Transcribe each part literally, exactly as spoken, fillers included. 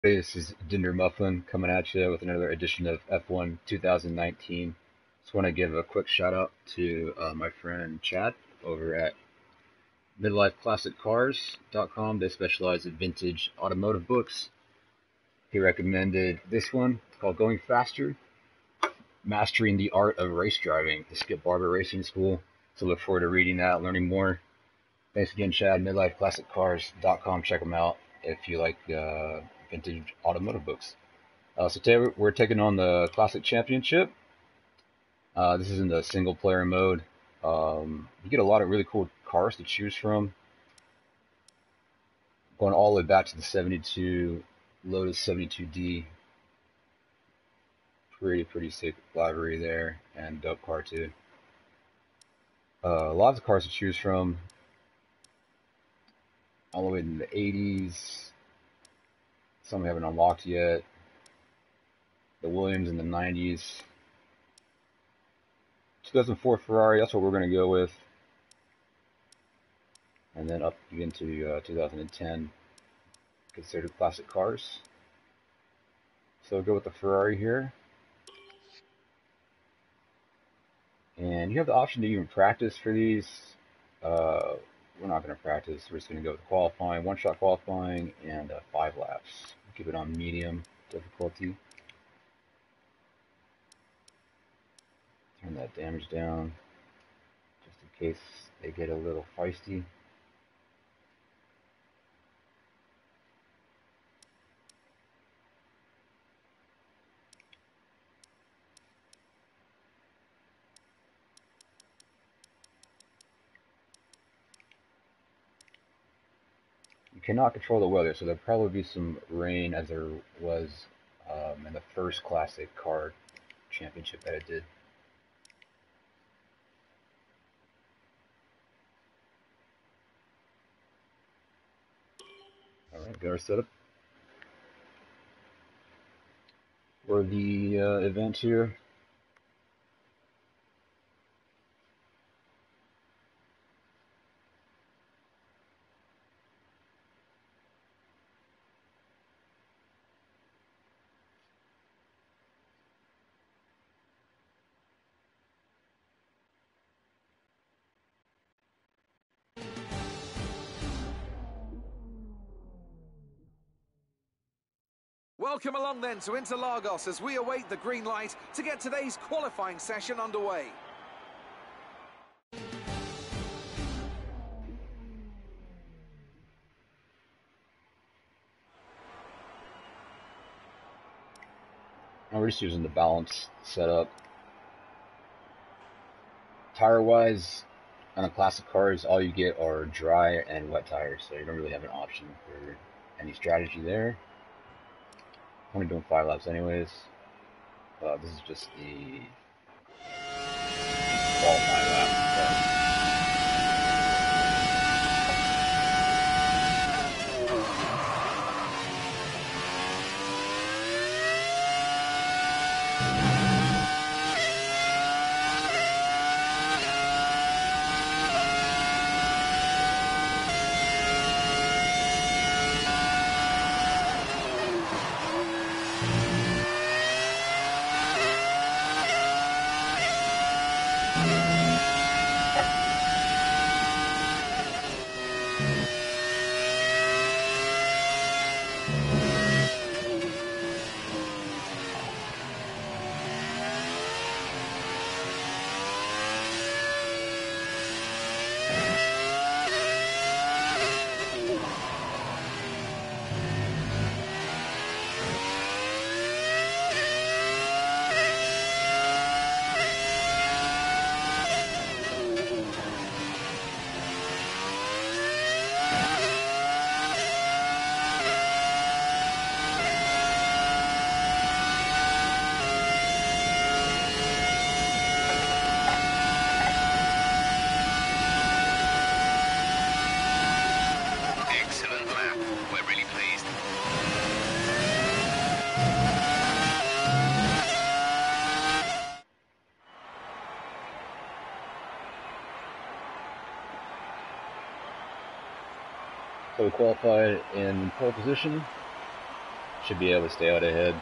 Hey, this is Dinder Muffin coming at you with another edition of F one twenty nineteen. Just want to give a quick shout out to uh, my friend Chad over at midlife classic cars dot com. They specialize in vintage automotive books. He recommended this one called Going Faster, Mastering the Art of Race Driving, the Skip Barber Racing School. So look forward to reading that, learning more. Thanks again, Chad, midlife classic cars dot com. Check them out if you like uh, vintage automotive books. Uh, so today we're taking on the Classic Championship. Uh, this is in the single player mode. Um, you get a lot of really cool cars to choose from. Going all the way back to the seventy-two Lotus seventy-two D. Pretty, pretty sick livery there, and dope car too. Uh, lots of cars to choose from. All the way in the eighties. Some we haven't unlocked yet. The Williams in the nineties. two thousand four Ferrari, that's what we're going to go with. And then up again to uh, two thousand ten, considered classic cars. So we'll go with the Ferrari here. And you have the option to even practice for these. Uh, we're not going to practice. We're just going to go with qualifying, one-shot qualifying, and uh, five laps. Keep it on medium difficulty. Turn that damage down, just in case they get a little feisty. You cannot control the weather, so there'll probably be some rain as there was um, in the first classic car championship that I did. Alright, got our setup for the uh, event here. Welcome along then to Interlagos as we await the green light to get today's qualifying session underway. We're just using the balance setup. Tire-wise, on the classic cars, all you get are dry and wet tires, so you don't really have an option for any strategy there. I'm only doing five laps anyways. Uh, this is just the qualifying lap. So. So we qualified in pole position. Should be able to stay out ahead.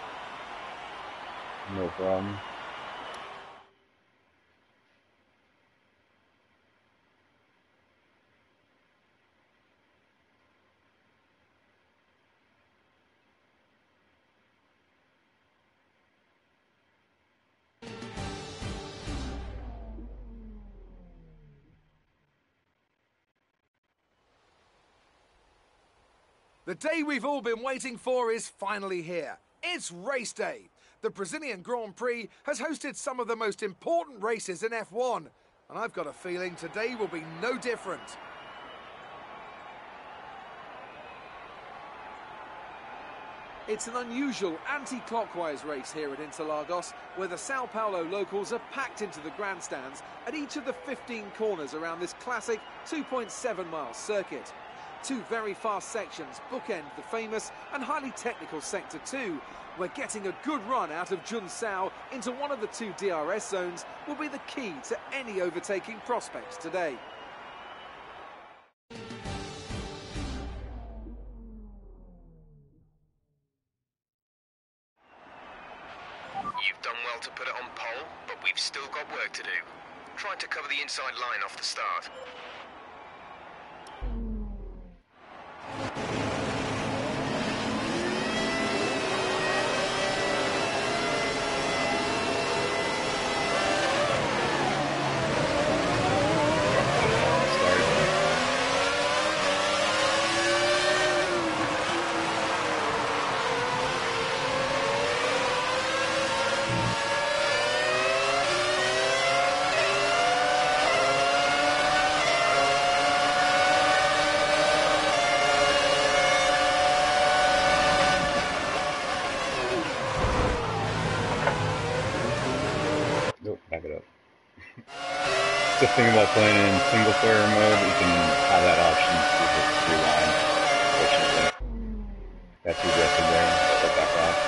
No problem. The day we've all been waiting for is finally here. It's race day. The Brazilian Grand Prix has hosted some of the most important races in F one, and I've got a feeling today will be no different. It's an unusual anti-clockwise race here at Interlagos, where the Sao Paulo locals are packed into the grandstands at each of the fifteen corners around this classic two point seven mile circuit. Two very fast sections bookend the famous and highly technical Sector two, where getting a good run out of Junsao into one of the two D R S zones will be the key to any overtaking prospects today. You've done well to put it on pole, but we've still got work to do. Trying to cover the inside line off the start. The thing about playing in single player mode, you can have that option to just rewind, fortunately. That's too aggressive there, step back off.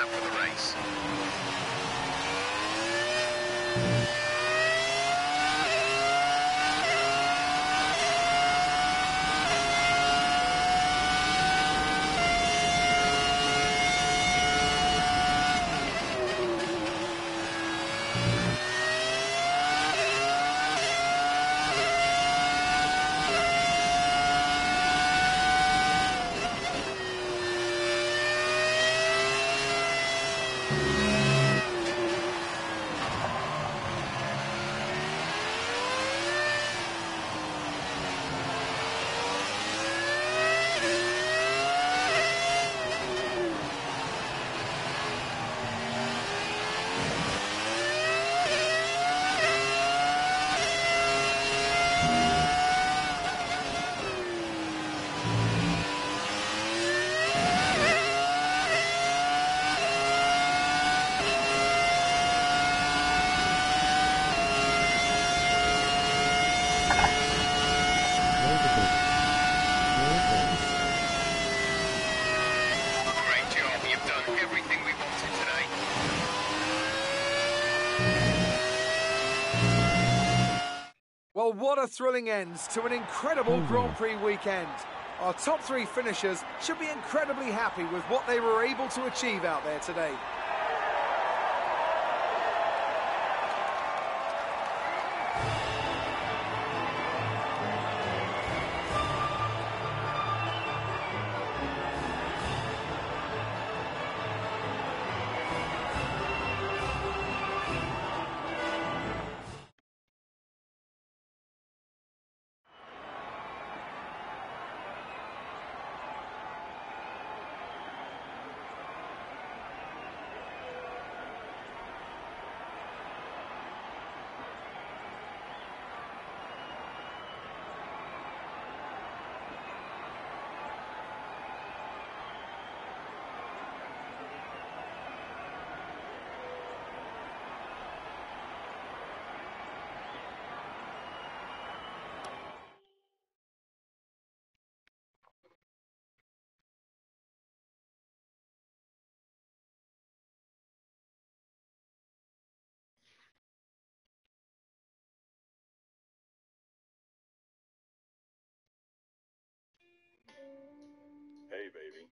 lap of the race. Well, what a thrilling end to an incredible Mm. Grand Prix weekend. Our top three finishers should be incredibly happy with what they were able to achieve out there today. Hey, baby.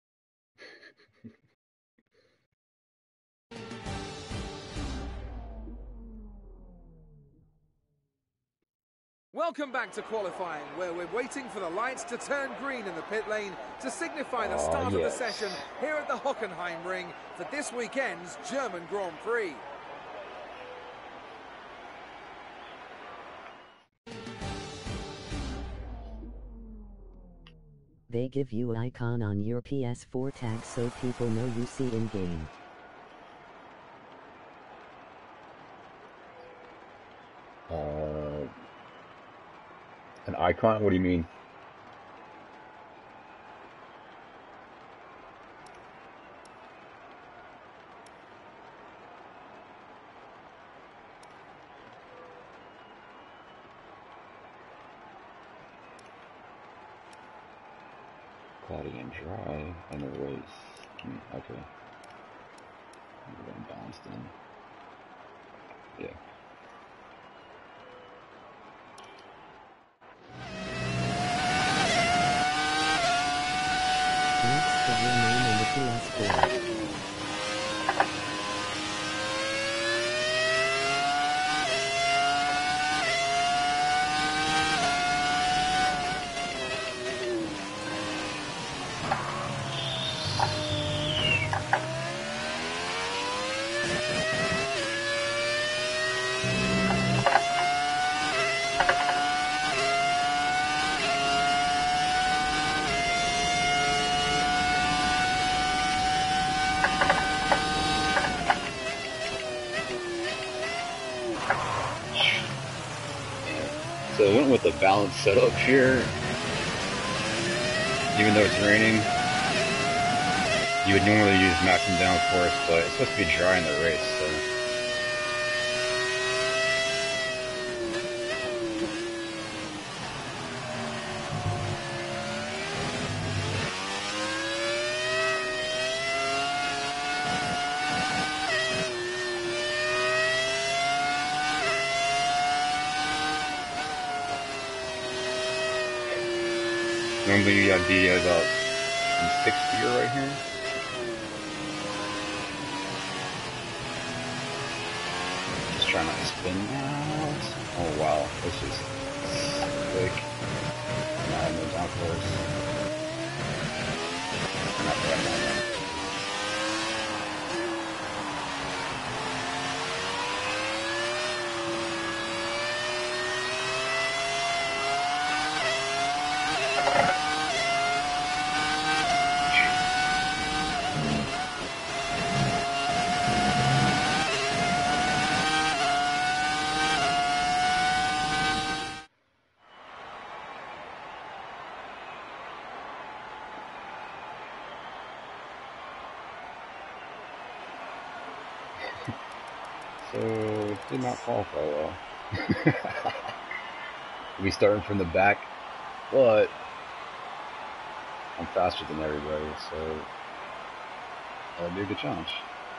Welcome back to qualifying, where we're waiting for the lights to turn green in the pit lane to signify the Oh, start of yes. the session here at the Hockenheim Ring for this weekend's German Grand Prix. They give you an icon on your P S four tag so people know you see in game. Uh, an icon? What do you mean? Cloudy and dry in the race. Hmm, okay. We're going balanced in. Yeah. Thanks for your name in the P S four. So I went with a balanced setup here. Even though it's raining, you would normally use maximum downforce, but it's supposed to be dry in the race, so. Normally I'd be about in sixth gear right here. Just trying not to spin out. Oh wow, this is quick. Nah, no downforce. Not bad, not bad. So, did not qualify well. We'll be starting from the back, but I'm faster than everybody, so that'll be a good challenge.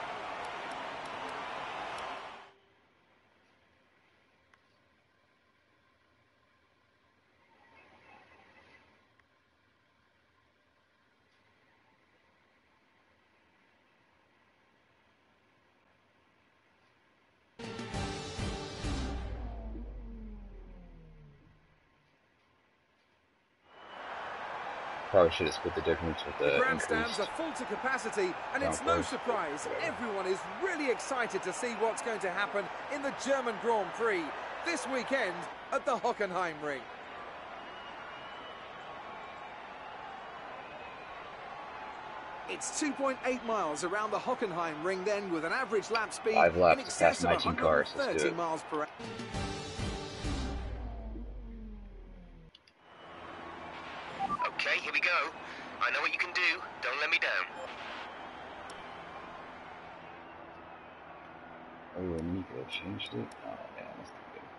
Probably should have split the difference with the, The grandstands increased are full to capacity, and it's no surprise everyone is really excited to see what's going to happen in the German Grand Prix this weekend at the Hockenheim Ring. It's two point eight miles around the Hockenheim Ring then, with an average lap speed Five laps in to excess pass of nineteen cars. one hundred thirty Let's do it. miles per hour. Okay, here we go. I know what you can do. Don't let me down. Oh, and Nico changed it? Oh, yeah, that's not good.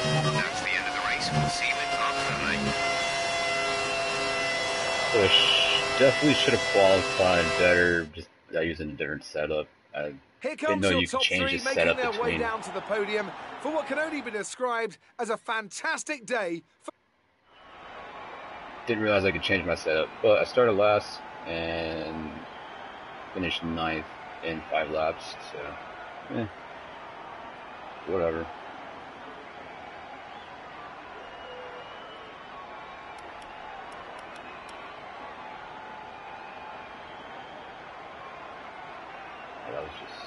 That's the end of the race. We'll see you in Park Fermé. So I sh definitely should have qualified better just by using a different setup. I Here didn't comes know your you could top change three the making setup their way between. down to the podium for what can only be described as a fantastic day. For Didn't realize I could change my setup, but I started last and finished ninth in five laps, so eh, whatever. That was just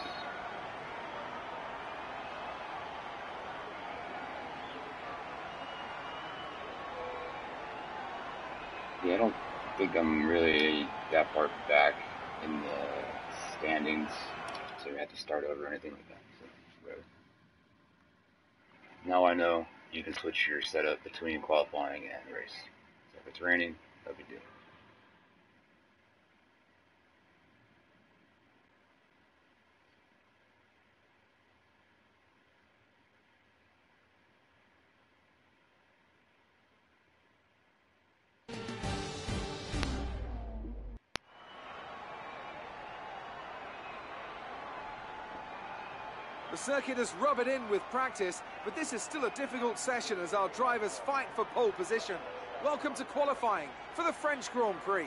yeah, I don't think I'm really that far back in the standings, so we have to start over or anything like that. So whatever. Now I know you can switch your setup between qualifying and race. So if it's raining, no big deal. the circuit has rub it in with practice, but this is still a difficult session as our drivers fight for pole position. Welcome to qualifying for the French Grand Prix.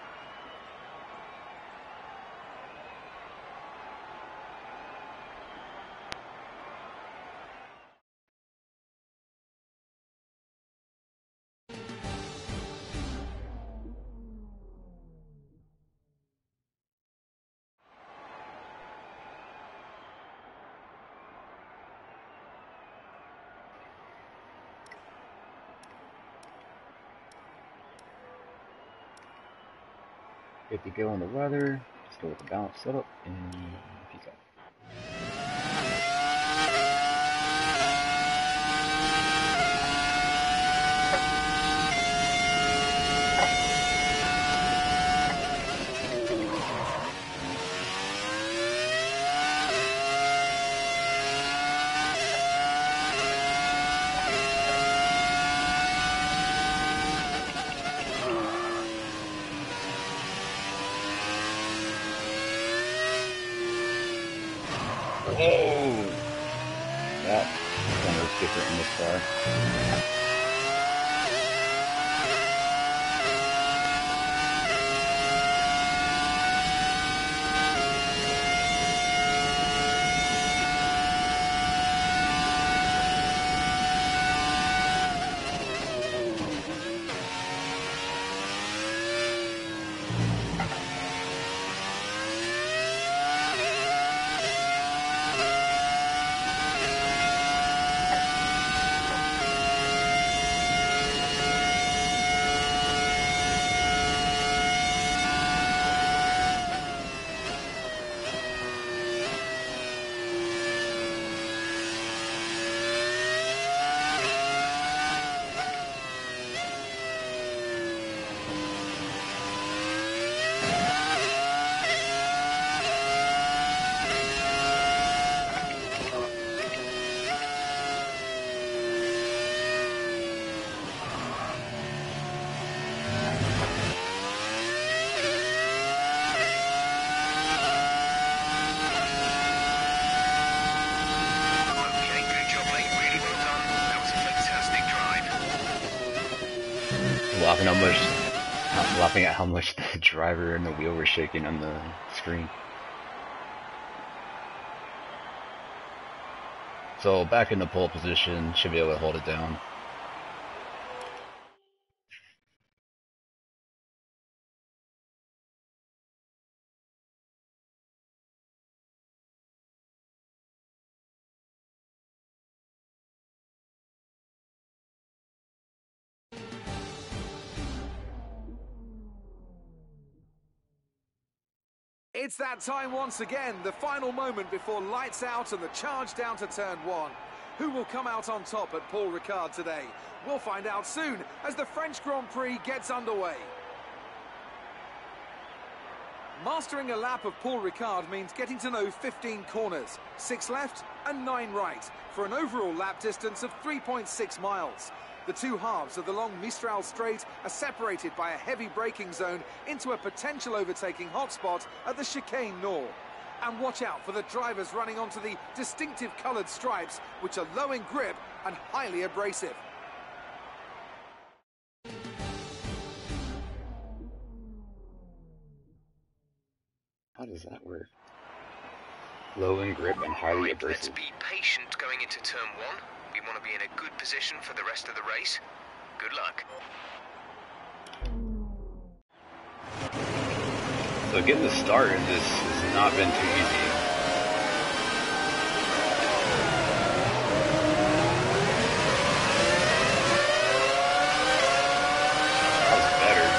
Good to go on the weather. Let's go with the balance setup and peace out. Oh! That kind of looks different in this car. Laughing how much, I'm laughing at how much the driver and the wheel were shaking on the screen. So back in the pole position, should be able to hold it down. It's that time once again, the final moment before lights out and the charge down to turn one. Who will come out on top at Paul Ricard today? We'll find out soon as the French Grand Prix gets underway. Mastering a lap of Paul Ricard means getting to know fifteen corners, six left and nine right, for an overall lap distance of three point six miles. The two halves of the long Mistral Straight are separated by a heavy braking zone into a potential overtaking hotspot at the Chicane Nord. And watch out for the drivers running onto the distinctive coloured stripes, which are low in grip and highly abrasive. How does that work? Low in grip and highly Right, abrasive. let's be patient going into turn one. We want to be in a good position for the rest of the race. Good luck. So getting the start in this has not been too easy. That was better.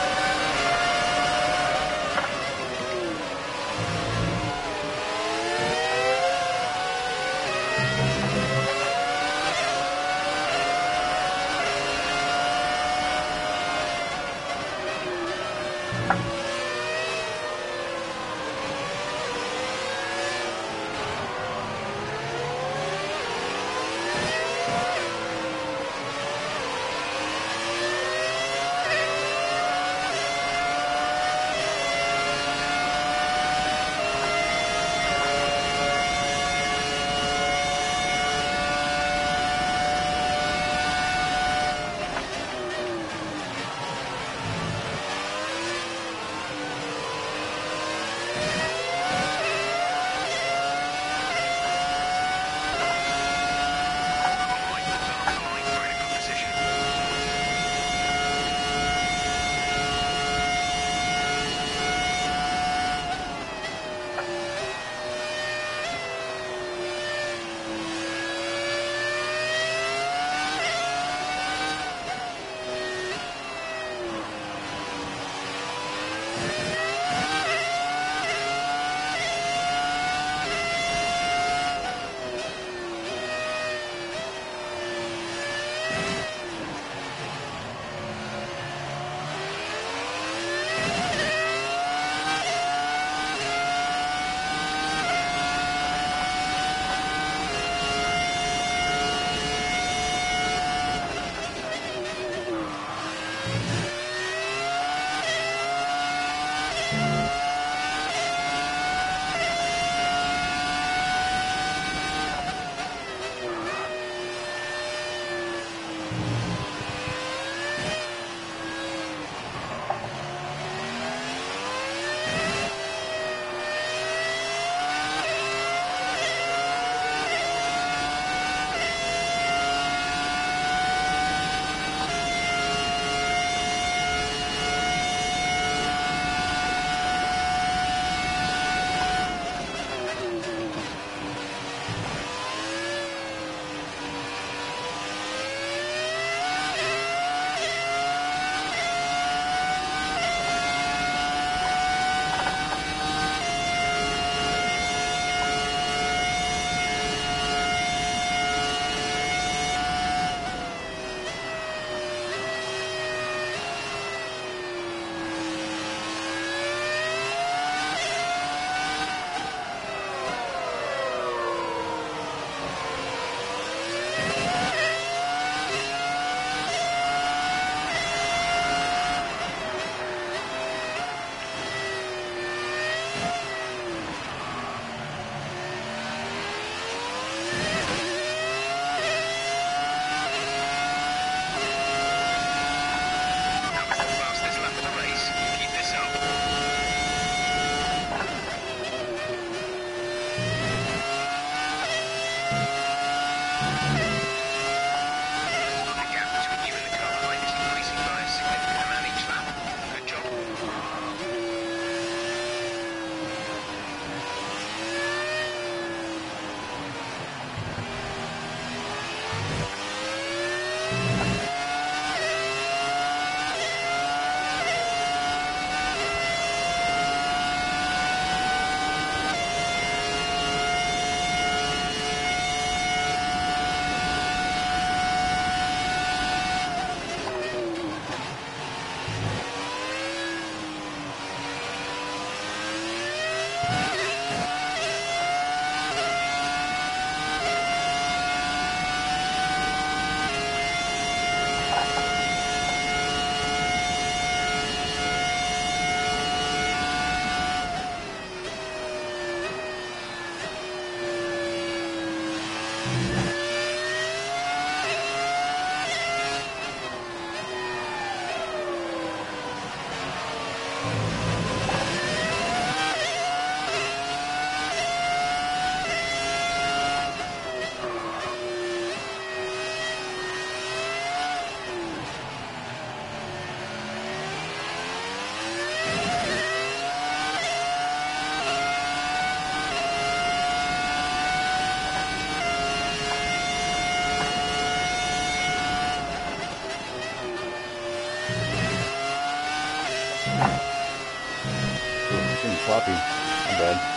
sloppy. I'm bad.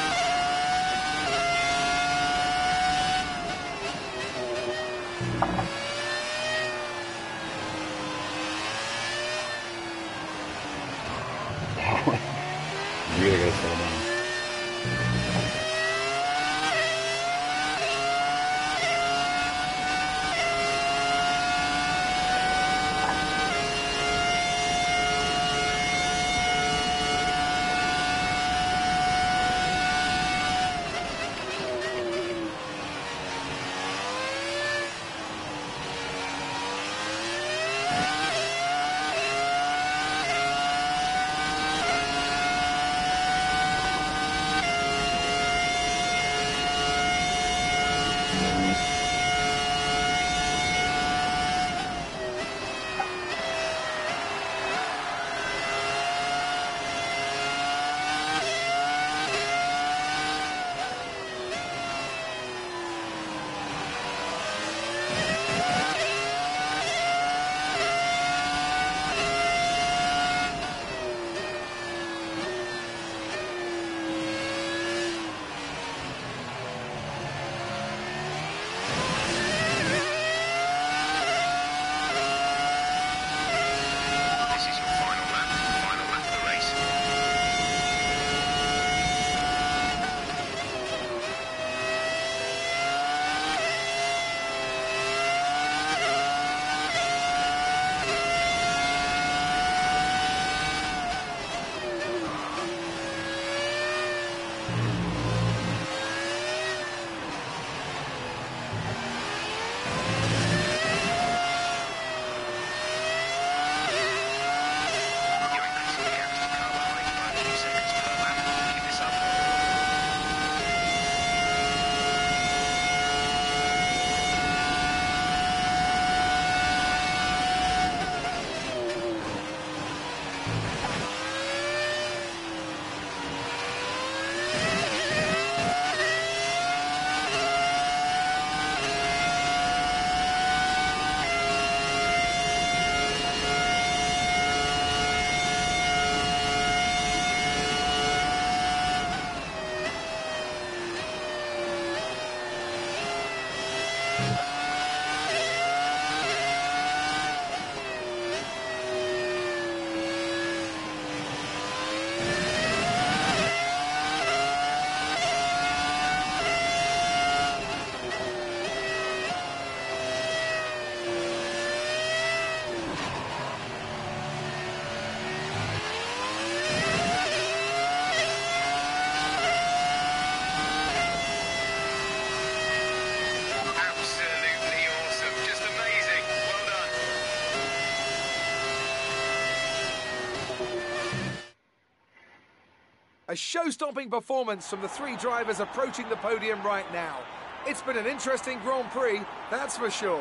Really gotta slow down. A show-stopping performance from the three drivers approaching the podium right now. It's been an interesting Grand Prix, that's for sure.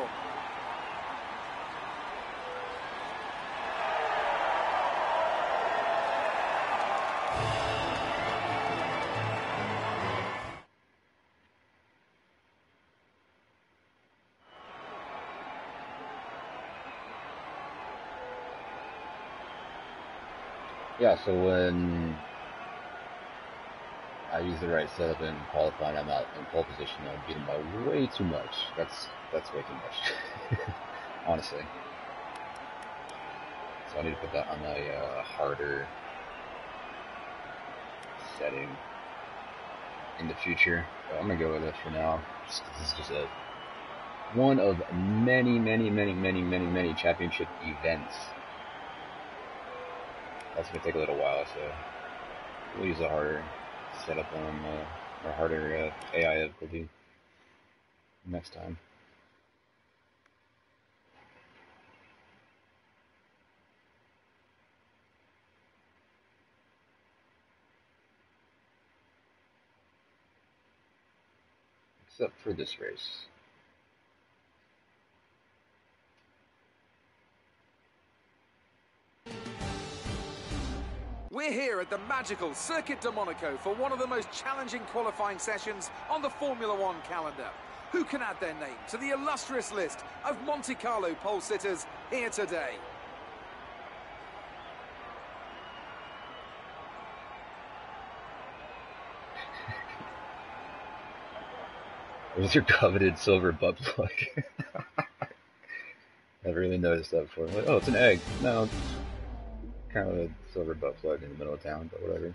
Yeah, so when I use the right setup in qualifying, I'm out in pole position, I'm beating by way too much. That's that's way too much, honestly. So I need to put that on a uh, harder setting in the future. But I'm gonna go with it for now. Just 'cause this is just a one of many, many, many, many, many, many championship events. That's gonna take a little while, so we'll use a harder setup on uh, or harder uh, A I difficulty next time. Except for this race. We're here at the magical Circuit de Monaco for one of the most challenging qualifying sessions on the Formula One calendar. Who can add their name to the illustrious list of Monte Carlo pole sitters here today? Where's your coveted silver butt plug? Never really noticed that before. Like, oh, it's an egg. No, it's kind of a silver butt plug in the middle of town, but whatever.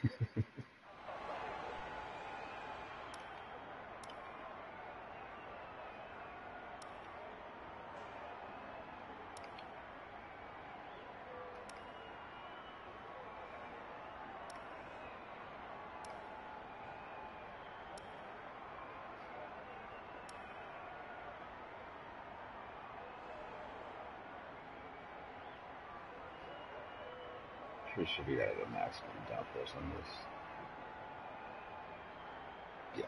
We should be at a maximum downforce on this. Yeah.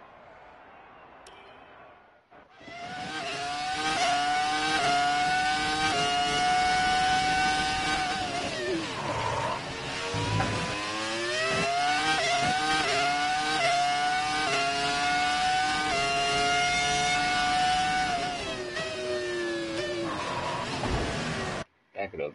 Back it up.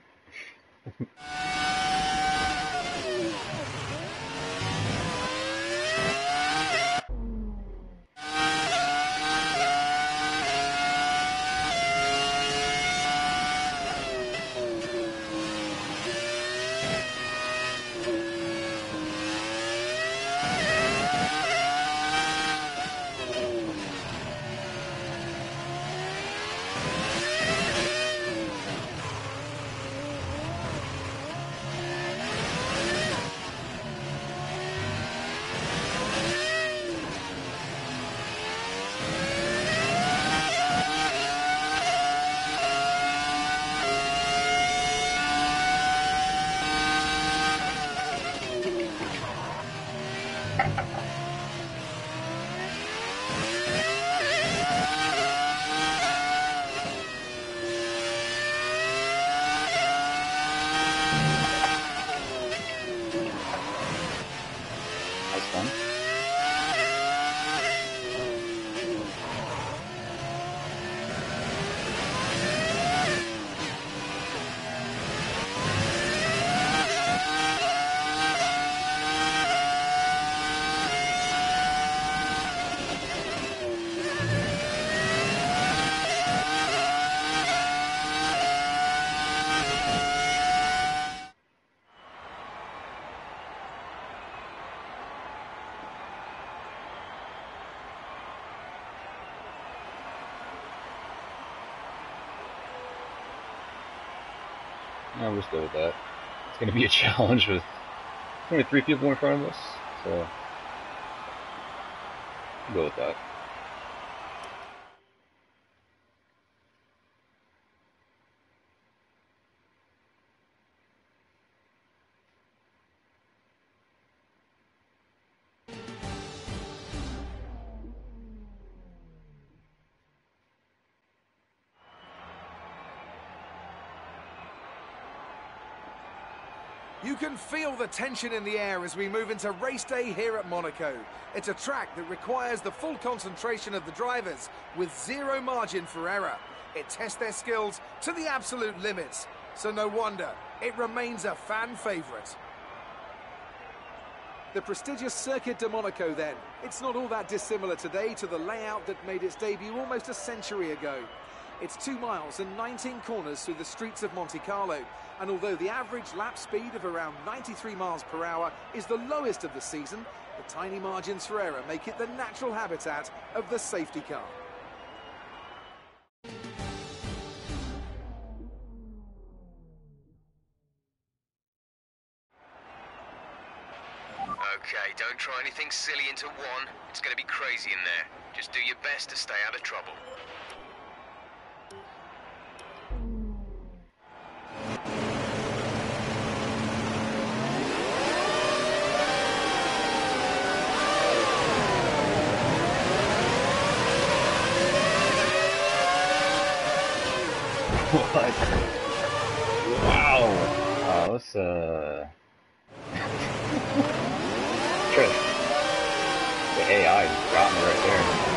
No, we're still with that. It's going to be a challenge with only three people in front of us, so we'll go with that. You can feel the tension in the air as we move into race day here at Monaco. It's a track that requires the full concentration of the drivers with zero margin for error. It tests their skills to the absolute limits, so no wonder it remains a fan favourite. The prestigious Circuit de Monaco then. It's not all that dissimilar today to the layout that made its debut almost a century ago. It's two miles and nineteen corners through the streets of Monte Carlo, and although the average lap speed of around ninety-three miles per hour is the lowest of the season, the tiny margins for error make it the natural habitat of the safety car. Okay, don't try anything silly into one. It's going to be crazy in there. Just do your best to stay out of trouble. What? Wow. Oh, let's, uh... Trish. The A I just got me right there.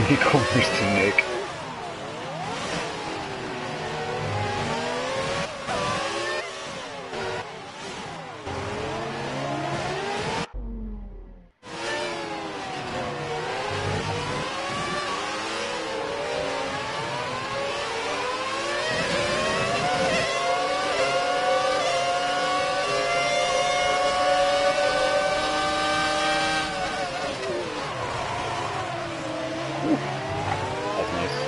many corners to make. That's nice.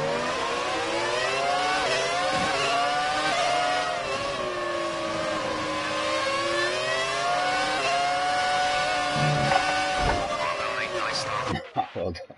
Well done, mate. Nice start. Well done.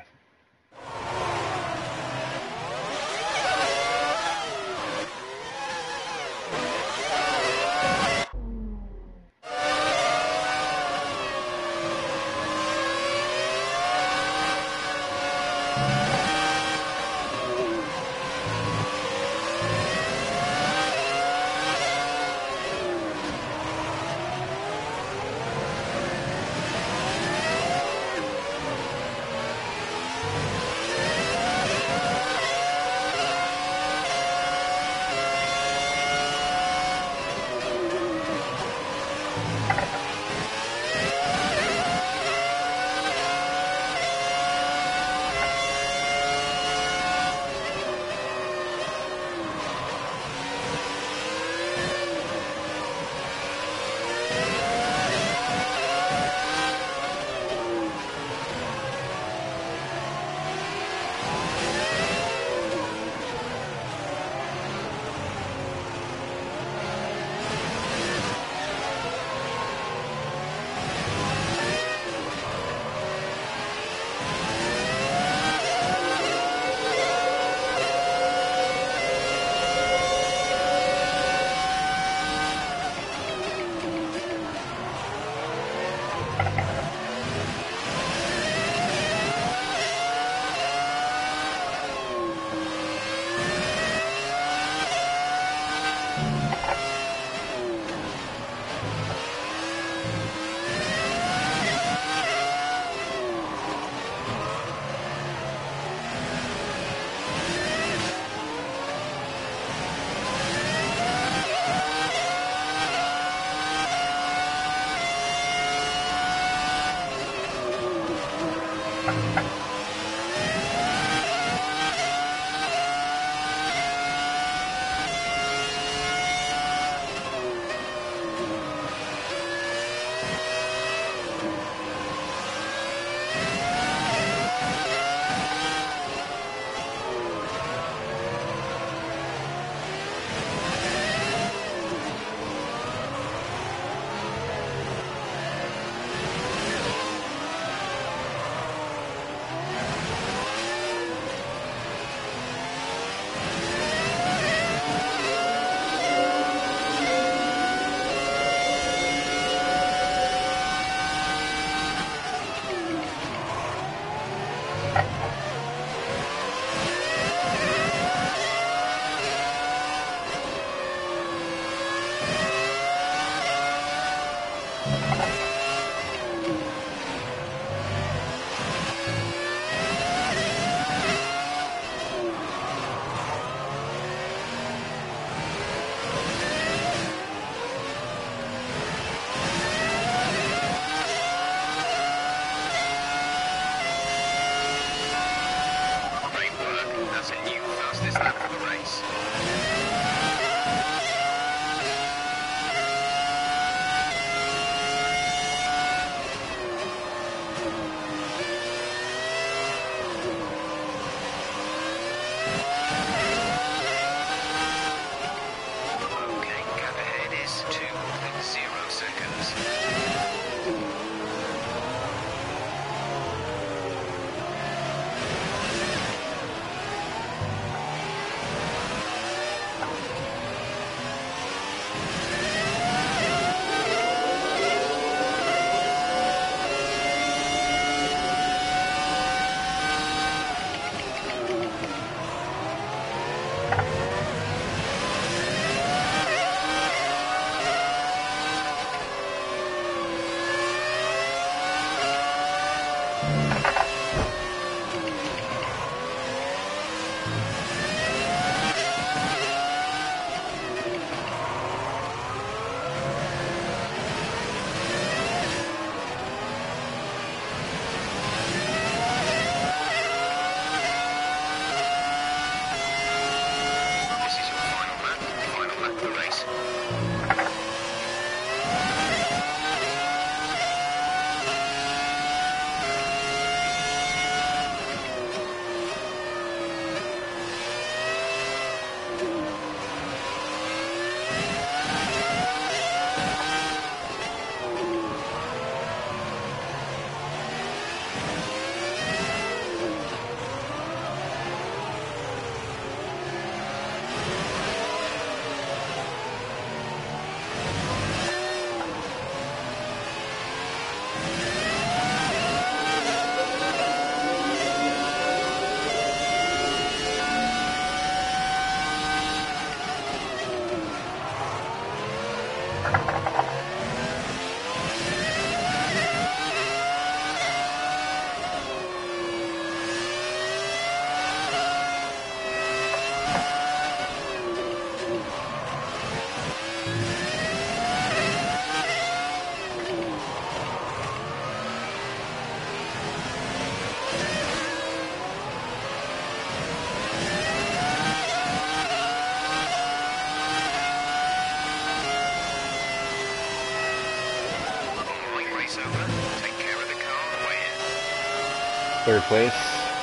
Third place.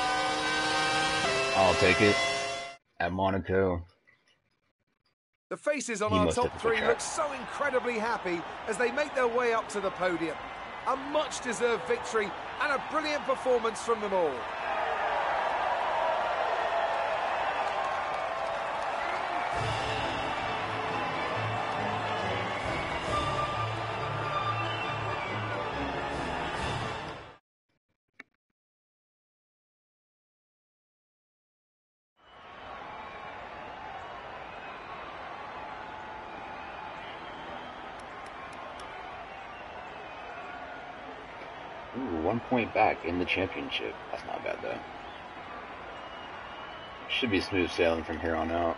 I'll take it. At Monaco. The faces on He our must hit top the three track. look so incredibly happy as they make their way up to the podium. A much-deserved victory and a brilliant performance from them all. Ooh, one point back in the championship. That's not bad though. Should be smooth sailing from here on out.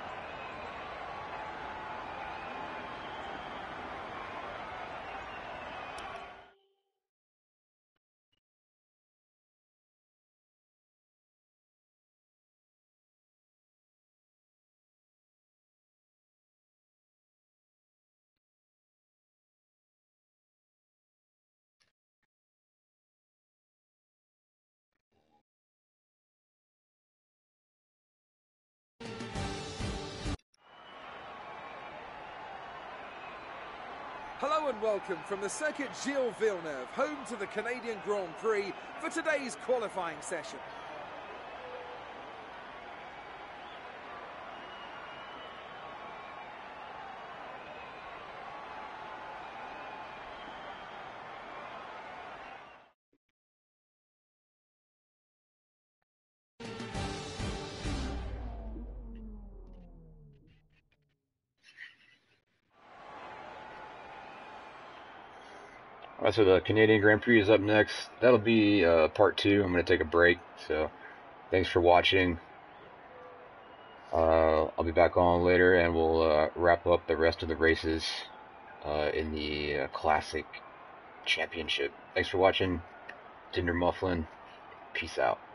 Hello and welcome from the Circuit Gilles Villeneuve, home to the Canadian Grand Prix, for today's qualifying session. Alright, so the Canadian Grand Prix is up next. That'll be uh, part two. I'm going to take a break. So thanks for watching. Uh, I'll be back on later and we'll uh, wrap up the rest of the races uh, in the uh, Classic Championship. Thanks for watching. Tinder Mufflin. Peace out.